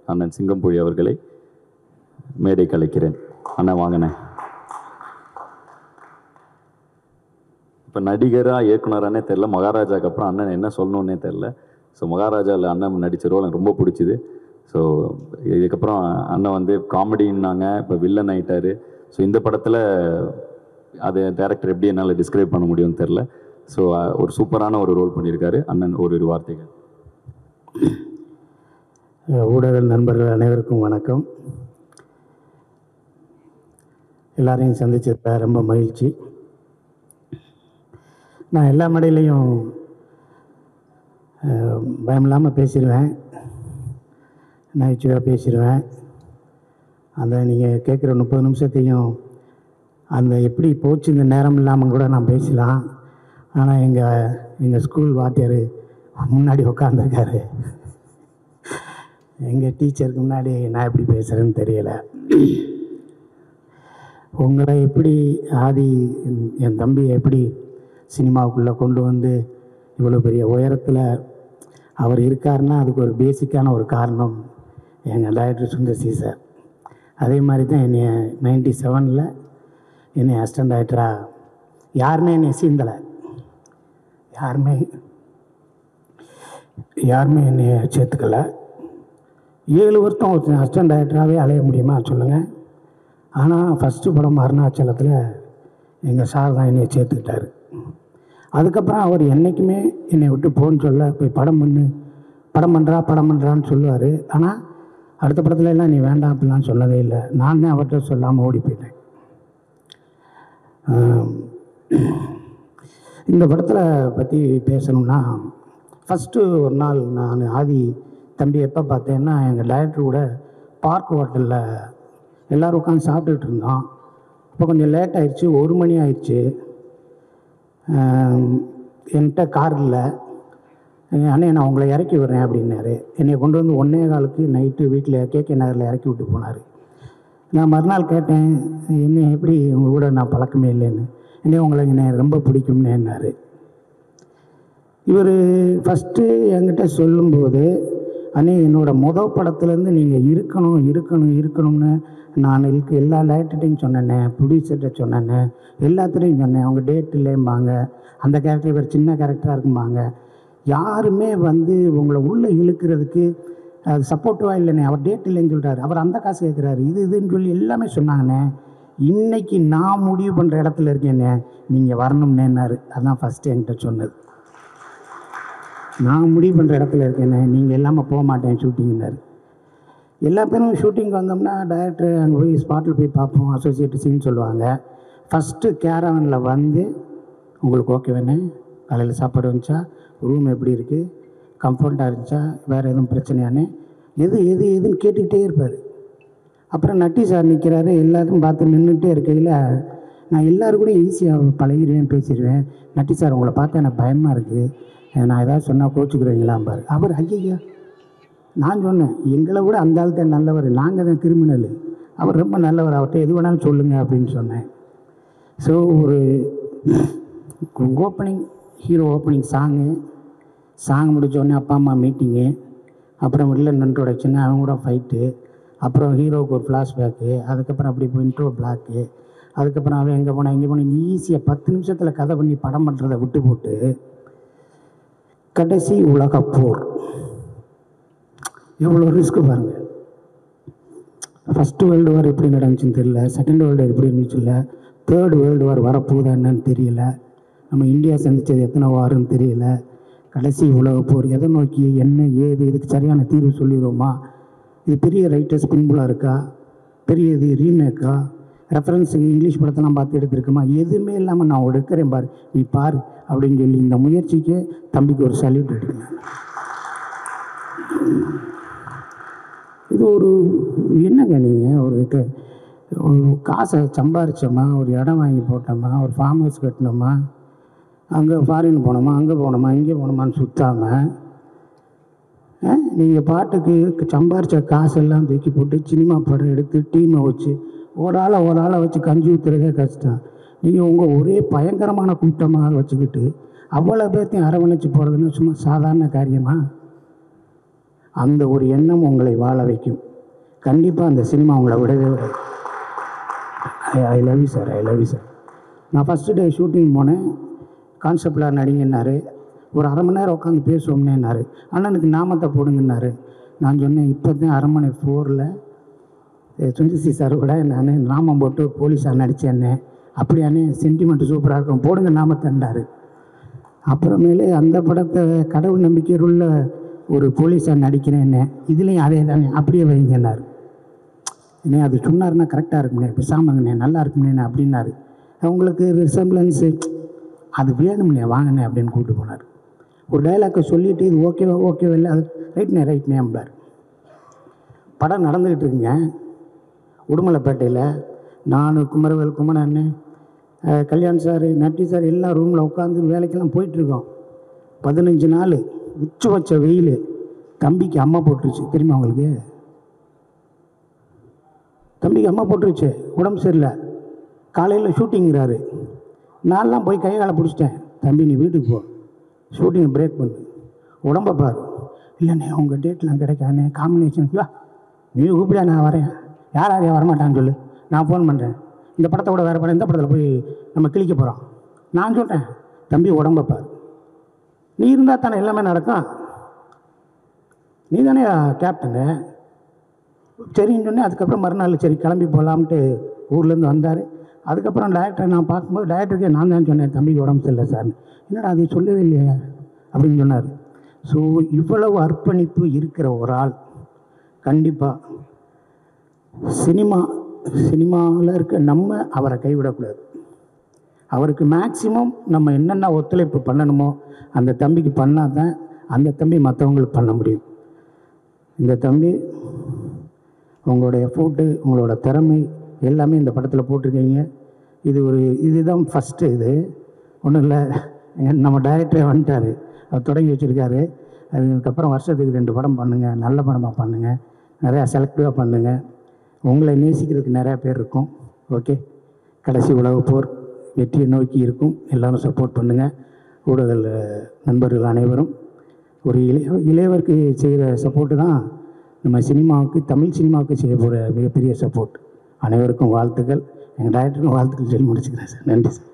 அண்ணன் சிங்கம்புழி அவர்களை மேடை கலைக்கிறேன். அண்ணன் வாங்கினேன். இப்போ நடிகராக இயக்குனரானே தெரில, மகாராஜாவுக்கு அப்புறம் அண்ணன் என்ன சொல்லணுன்னே தெரில. ஸோ மகாராஜாவில் அண்ணன் நடித்த ரோல் எனக்கு ரொம்ப பிடிச்சிது. ஸோ இதுக்கப்புறம் அண்ணன் வந்து காமெடின்னாங்க, இப்போ வில்லன் ஆகிட்டார். ஸோ இந்த படத்தில் அது டேரக்டர் எப்படி என்னால் டிஸ்கிரைப் பண்ண முடியும்னு தெரில. ஸோ ஒரு சூப்பரான ஒரு ரோல் பண்ணியிருக்காரு அண்ணன். ஒரு வார்த்தைகள். ஊடக நண்பர்கள் அனைவருக்கும் வணக்கம். எல்லாரையும் சந்திச்சதில் ரொம்ப மகிழ்ச்சி. நான் எல்லா மேடையிலையும் பயம் இல்லாமல் பேசிடுவேன், நகைச்சுவையாக பேசிடுவேன். அந்த நீங்கள் கேட்குற 30 நிமிஷத்தையும் அந்த எப்படி போச்சு இந்த நேரம் இல்லாமல் கூட நான் பேசலாம். ஆனால் எங்கள் ஸ்கூல் வாத்தியார் முன்னாடி உட்காந்துருக்காரு. எங்கள் டீச்சருக்கு முன்னாடி நான் எப்படி பேசுகிறேன்னு தெரியலை. உங்களை எப்படி ஆதி என் தம்பியை எப்படி சினிமாவுக்குள்ளே கொண்டு வந்து இவ்வளோ பெரிய உயரத்தில் அவர் இருக்காருன்னா அதுக்கு ஒரு பேசிக்கான ஒரு காரணம் எங்கள் டைரக்டர் சுந்தர் சி சார். அதே மாதிரி தான் என்னை 97 என்னை அசிஸ்டன்ட் டைரக்டராக யாருமே என்னை சீந்தலை, யாருமே என்னை சேர்த்துக்கலை. 7 வருஷம் ஒரு அசிஸ்டன்ட் டைரக்டராகவே அலைய முடியுமா சொல்லுங்கள். ஆனால் ஃபஸ்ட்டு படம் அருணாச்சலத்தில் எங்கள் சார் தான் என்னை சேர்த்துக்கிட்டார். அதுக்கப்புறம் அவர் என்றைக்குமே என்னை விட்டு போன்னு சொல்ல, போய் படம் பண்ணுறான்னு சொல்லுவார். ஆனால் அடுத்த படத்துல எல்லாம் நீ வேண்டாம் அப்படிலாம் சொன்னதே இல்லை. நான் தான் அவர்கிட்ட சொல்லாமல் ஓடி போயிட்டேன். இந்த படத்தில் பற்றி பேசணும்னா, ஃபஸ்ட்டு ஒரு நாள் நான் ஆதி தம்பி எப்போ பார்த்தேன்னா, எங்கள் டைரக்டர் கூட பார்க் ஹோட்டலில் எல்லோரும் உட்காந்து சாப்பிட்டுட்டு இருந்தோம். அப்போ கொஞ்சம் லேட் ஆகிடுச்சு, 1 மணி ஆயிடுச்சு. என்கிட்ட கார் இல்லை, அண்ணே நான் உங்களை இறக்கி விடுறேன் அப்படின்னாரு. என்னை கொண்டு வந்து 1:15 நைட்டு வீட்டில் கேகே நகரில் இறக்கி விட்டு போனார். நான் மறுநாள் கேட்டேன், என்ன எப்படி உங்கள் கூட நான் பழக்கமே இல்லைன்னு. என்னை உங்களுக்கு என்ன ரொம்ப பிடிக்கும்னேன்னாரு. இவர் ஃபஸ்ட்டு என்கிட்ட சொல்லும்போது, அண்ணே என்னோடய படத்துலேருந்து நீங்கள் இருக்கணும்னு நான் எல்லா டைரக்டர்கிட்டையும் சொன்னேன்னே, ப்ரொடியூசர்கிட்ட சொன்னேன்னே, எல்லாத்துலேயும் சொன்னேன். அவங்க டேட் இல்லைம்பாங்க, அந்த கேரக்டர் இவர் சின்ன கேரக்டராக இருக்கும்பாங்க. யாருமே வந்து உங்களை உள்ளே இழுக்கிறதுக்கு அது சப்போர்ட்டிவாக இல்லைண்ணே. அவர் டேட் இல்லைன்னு சொல்கிறாரு, அவர் அந்த காசு கேட்குறாரு, இதுன்னு சொல்லி எல்லாமே சொன்னாங்கண்ணே. இன்றைக்கி நான் முடிவு பண்ணுற இடத்துல இருக்கேண்ணே, நீங்கள் வரணும்னேன்னாரு. அதுதான் ஃபஸ்ட்டு என்கிட்ட சொன்னது. நான் முடிவு பண்ணுற இடத்துல இருக்கேண்ணே, நீங்கள் இல்லாமல் போக மாட்டேன் ஷூட்டிங்னாரு. எல்லா பேரும் ஷூட்டிங் வந்தோம்னா டைரக்டர் அங்கே போய் ஸ்பாட்டில் போய் பார்ப்போம், அசோசியேட் சீன் சொல்லுவாங்க. ஃபஸ்ட்டு கேரவனில் வந்து உங்களுக்கு ஓகே வேணே, காலையில் சாப்பாடு வந்துச்சா, ரூம் எப்படி இருக்குது, கம்ஃபர்ட்டாக இருந்துச்சா, வேறு எதுவும் பிரச்சனையானே, எதுன்னு கேட்டுக்கிட்டே இருப்பார். அப்புறம் நட்டி சார் நிற்கிறாரு, எல்லாத்தையும் பார்த்து நின்றுட்டே இருக்கையில் நான் எல்லோரும் கூட ஈஸியாக பழகிடுவேன், பேசிடுவேன். நட்டி சார் உங்களை பார்த்தா எனக்கு பயமாக இருக்குது, நான் ஏதாவது சொன்னால் கோச்சுக்கிறீங்களாம்பார். அவர் ஐயா, நான் சொன்னேன் எங்களை விட அந்த ஆள் தான் நல்லவர், நாங்கள் தான் கிரிமினல், அவர் ரொம்ப நல்லவர், அவர்கிட்ட எது வேணாலும் சொல்லுங்கள் அப்படின்னு சொன்னேன். ஸோ ஒரு ஹீரோ ஓப்பனிங் சாங் முடித்தோடனே அப்பா அம்மா மீட்டிங்கு, அப்புறம் வில்லன் இன்ட்ரோடக்ஷனு, அவங்க கூட ஃபைட்டு, அப்புறம் ஹீரோவுக்கு ஒரு ஃப்ளாஷ்பேக்கு, அதுக்கப்புறம் அப்படி இப்போ இன்ட்ரோ பிளாக்கு, அதுக்கப்புறம் அவன் எங்கே போனால் இங்கே போனால் ஈஸியாக 10 நிமிஷத்தில் கதை பண்ணி படம் பண்ணுறதை விட்டு போட்டு கடைசி உலகப்போர் எவ்வளோ ரிஸ்க்கு பாருங்கள். ஃபஸ்ட்டு வேர்ல்டு வார் எப்படி நடந்துச்சுன்னு தெரியல, செகண்ட் வேர்ல்டு வார் எப்படி இருந்துச்சு இல்லை, தேர்டு வேர்ல்டு வார் வரப்போகுதா என்னன்னு தெரியல, நம்ம இந்தியா சந்தித்தது எத்தனை வாருன்னு தெரியல, கடைசி உலகப்போர் எதை நோக்கி என்ன ஏது, இதுக்கு சரியான தீர்வு சொல்லிடுவோமா, இது பெரிய ரைட்டர்ஸ் பின்புலாக இருக்கா, பெரிய இது ரீமேக்கா, ரெஃபரன்ஸுக்கு இங்கிலீஷ் படத்தெல்லாம் பார்த்து எடுத்துருக்குமா, எதுவுமே இல்லாமல் நான் எடுக்கிறேன் பார், நீ பார் அப்படின்னு சொல்லி இந்த முயற்சிக்கு தம்பிக்கு ஒரு சல்யூட் எடுக்கணும். இது ஒரு என்னங்க, நீங்கள் ஒரு காசை சம்பாரிச்சோமா, ஒரு இடம் வாங்கி போட்டோமா, ஒரு ஃபார்ம் ஹவுஸ் கட்டினோமா, அங்கே ஃபாரின் போனோமா, அங்கே போனோமா, இங்கே போனோமான்னு சுற்றாமல் நீங்கள் பாட்டுக்கு சம்பாரித்த காசெல்லாம் தூக்கி போட்டு சினிமா படம் எடுத்து டீமை வச்சு ஒரு ஆளை வச்சு கஞ்சி ஊற்றுறதே கஷ்டம். நீங்கள் உங்கள் ஒரே பயங்கரமான கூட்டமாக வச்சுக்கிட்டு அவ்வளோ பேர்த்தையும் அரவணைச்சு போகிறதுன்னு சும்மா சாதாரண காரியமா? அந்த ஒரு எண்ணம் உங்களை வாழ வைக்கும். கண்டிப்பாக அந்த சினிமா உங்களை விடவே விடாது. I love you sir, I love you sir. நான் ஃபஸ்ட்டு டே ஷூட்டிங் போனேன். கான்செப்டில் நடிங்கன்னாரு. ஒரு அரை மணி நேரம் உட்காந்து பேசுவோம்னேன்னாரு. அண்ணனுக்கு நாமத்தை போடுங்கன்னாரு. நான் சொன்னேன், இப்போ தான் அரண்மனை 4ல் சுந்தசி சார் கூட நான் நாமம் போட்டு போலீஸாக நடித்தேன்னே. அப்படியானே சென்டிமெண்ட்டு சூப்பராக இருக்கும், போடுங்க நாமத்தண்டாரு. அப்புறமேலே அந்த படத்தை கடவுள் நம்பிக்கையில் உள்ள ஒரு போலீஸாக நடிக்கிறேன்னே. இதுலேயும் அதே தானே, அப்படியே வைங்கன்னாரு. என்ன அது சொன்னார்னா கரெக்டாக இருக்கும்ண்ணே, பேசாமங்கண்ணே, நல்லா இருக்கும்ண்ணே அப்படின்னாரு. அவங்களுக்கு ரிசம்பிளன்ஸு அது வேணும்ண்ணே, வாங்கண்ணே அப்படின்னு கூப்பிட்டு போனார். ஒரு டைலாக்கை சொல்லிவிட்டு இது ஓகேவா இல்லை, அது ரைட்ண்ணே அம்பார். படம் நடந்துக்கிட்டு இருக்குங்க உடுமலைப்பேட்டையில். நான் குமரவேல் குமரன், கல்யாண் சார், நட்டி சார் எல்லாம் ரூமில் உட்காந்து வேலைக்கெல்லாம் போயிட்டுருக்கோம். 15 நாள் உச்சி வச்ச வெயில். தம்பிக்கு அம்மா போட்டுருச்சு, தெரியுமா உங்களுக்கு? தம்பிக்கு அம்மா போட்டுருச்சு, உடம்பு சரியில்லை. காலையில் ஷூட்டிங்கிறாரு. நான்லாம் போய் கையை காலை பிடிச்சிட்டேன். தம்பி நீ வீட்டுக்கு போ, ஷூட்டிங்கை பிரேக் பண்ணு, உடம்பை பாரு. இல்லைண்ணே உங்கள் டேட்லாம் கிடைக்காதுண்ணே, காம்பினேஷன் வா, நீ கூப்பிடா நான் வரேன். யார் வரமாட்டான்னு சொல்லு, நான் ஃபோன் பண்ணுறேன். இந்த படத்தை கூட வேறு படம், இந்த படத்தில் போய் நம்ம கிழிக்க போகிறோம். நான் சொல்கிறேன், தம்பி உடம்பை பாரு, நீ இருந்தால் தானே எல்லாமே நடக்கும், நீ தானே கேப்டனு. சரின்னு சொன்னேன். அதுக்கப்புறம் மறுநாள் சரி கிளம்பி போகலாம்ட்டு ஊர்லேருந்து வந்தார். அதுக்கப்புறம் டைரக்டரை நான் பார்க்கும்போது டைரக்டருக்கே நான் தான் சொன்னேன், தம்பிக்கு உடம்பு சரியில்லை சார். என்னடா அது சொல்லவே இல்லையா அப்படின்னு சொன்னார். ஸோ இவ்வளவு அர்ப்பணிப்பு இருக்கிற ஒரு ஆள் கண்டிப்பாக சினிமாவில் இருக்க நம்ம அவரை கைவிடக்கூடாது. அவருக்கு மேக்சிமம் நம்ம என்னென்ன ஒத்துழைப்பு பண்ணணுமோ அந்த தம்பிக்கு பண்ணால் தான் அந்த தம்பி மற்றவங்களுக்கு பண்ண முடியும். இந்த தம்பி உங்களோட எஃபோர்ட்டு, உங்களோட திறமை எல்லாமே இந்த படத்தில் போட்டிருக்கீங்க. இதுதான் ஃபஸ்ட்டு. இது ஒன்றும் இல்லை, நம்ம டைரக்டரே வந்துட்டார், அவர் தொடங்கி வச்சுருக்காரு. அதுக்கப்புறம் வருஷத்துக்கு 2 படம் பண்ணுங்கள், நல்ல படமாக பண்ணுங்கள், நிறையா செலக்டிவாக பண்ணுங்கள். உங்களை நேசிக்கிறதுக்கு நிறையா பேர் இருக்கும். ஓகே, கடைசி உலகப் போர் வெற்றியை நோக்கி இருக்கும். எல்லோரும் சப்போர்ட் பண்ணுங்கள். ஊடக நண்பர்கள் அனைவரும் ஒரு இளையவருக்கு செய்கிற சப்போர்ட்டு தான் நம்ம சினிமாவுக்கு, தமிழ் சினிமாவுக்கு செய்ய போகிற மிகப்பெரிய சப்போர்ட். அனைவருக்கும் வாழ்த்துக்கள். எங்கள் டைரக்டருக்கும் வாழ்த்துக்கள் சொல்லி முடிச்சுக்கிறேன் சார். நன்றி சார்.